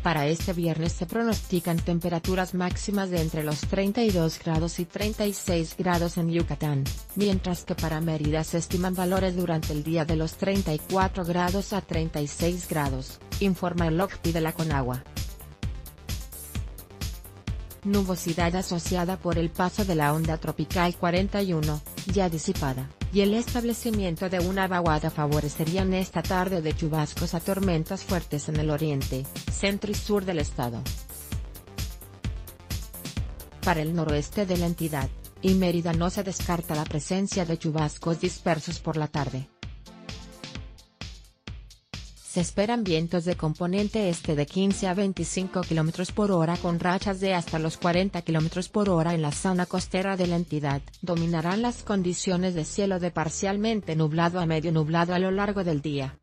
Para este viernes se pronostican temperaturas máximas de entre los 32 grados y 36 grados en Yucatán, mientras que para Mérida se estiman valores durante el día de los 34 grados a 36 grados, informa el OCPI de la Conagua. Nubosidad asociada por el paso de la onda tropical 41, ya disipada, y el establecimiento de una vaguada favorecerían esta tarde de chubascos a tormentas fuertes en el oriente, centro y sur del estado. Para el noroeste de la entidad y Mérida no se descarta la presencia de chubascos dispersos por la tarde. Se esperan vientos de componente este de 15 a 25 km por hora con rachas de hasta los 40 km por hora en la zona costera de la entidad. Dominarán las condiciones de cielo de parcialmente nublado a medio nublado a lo largo del día.